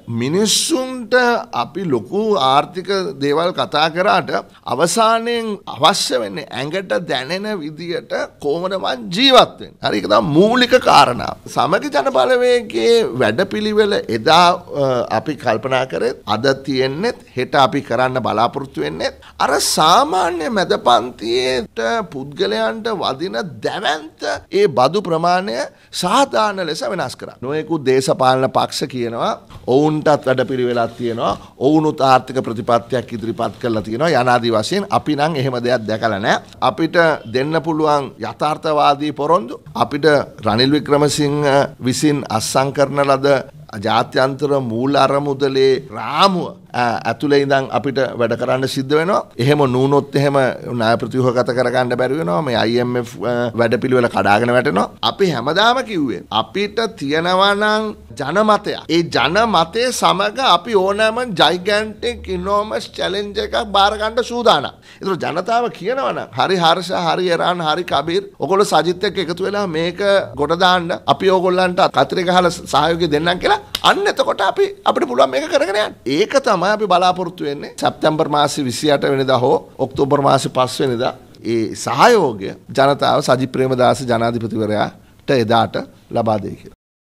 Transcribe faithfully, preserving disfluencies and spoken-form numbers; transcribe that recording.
මිනිස්සුන්ට අපි ලොකු ආර්ථික දේවල් කතා කරාට අවසානයෙන් අවශ්‍ය වෙන්නේ ඇඟට දැනෙන විදියට කොහොමද මං ජීවත් වෙන්නේ. හරි ඒක තමයි මූලික කාරණා. සමගි ජනබලවේගයේ වැඩපිළිවෙල එදා අපි කල්පනා කරේ අද තියෙන්නේ හෙට අපි කරන්න බලාපොරොත්තු වෙන්නේ අර සාමාන්‍ය මැදපන්තියේට පුද්ගලයන්ට වදින දැවැන්ත ඒ බදු ප්‍රමාණය සාධාරණ ලෙස වෙනස් කරා. නොයෙකුත් දේශපාලන පක්ෂ කියනවා ඔවුන්ටත් වැඩපිළිවෙලක් තියෙනවා. ඔවුනුත් ආර්ථික ප්‍රතිපත්තියක් ඉදිරිපත් කරලා තියෙනවා. යනාදී වශයෙන් අපි නම් එහෙම දෙයක් දැකලා නැහැ. අපිට දෙන්න පුළුවන් යථාර්ථවාදී පොරොන්දු අපිට රනිල් වික්‍රමසිංහ විසින් අත්සන් කරන ලද ජාත්‍යන්තර මූල අරමුදලේ රාමුව ඇතුලේ ඉඳන් අපිට වැඩ කරන්න සිද්ධ වෙනවා. එහෙම නුනොත් එහෙම ණය ප්‍රතිව්‍යුහගත කරගන්න බැරි වෙනවා. මේ I M F වැඩපිළිවෙල කඩාගෙන වැටෙනවා. අපි හැමදාම කිව්වේ අපිට තියනවා නම් ජනමතය. ඒ ජනමතයේ සමග අපි ඕනෑම gigantic enormous challenge එකක් බාර ගන්න සූදානම්. ඒතර ජනතාව කියනවා නම් හරි හර්ෂ, හරි එරාන්, හරි කබීර් ඔයගොල්ලෝ සජිත් එක්ක එකතු වෙලා මේක ගොඩ දාන්න අපි ඕගොල්ලන්ට කතරේ ගහලා සහයෝගය දෙන්නම් කියලා අන්න එතකොට අපි අපිට පුළුවන් මේක කරගෙන යන්න. ඒක තමයි අපි බලාපොරොත්තු වෙන්නේ. සැප්තැම්බර් මාසේ විසිඅට වෙනිදා හෝ ඔක්තෝබර් මාසේ පහ වෙනිදා ඒ සහයෝගය ජනතාව සජිත් ප්‍රේමදාස ජනාධිපතිවරයාට එදාට ලබා දෙයි කියලා.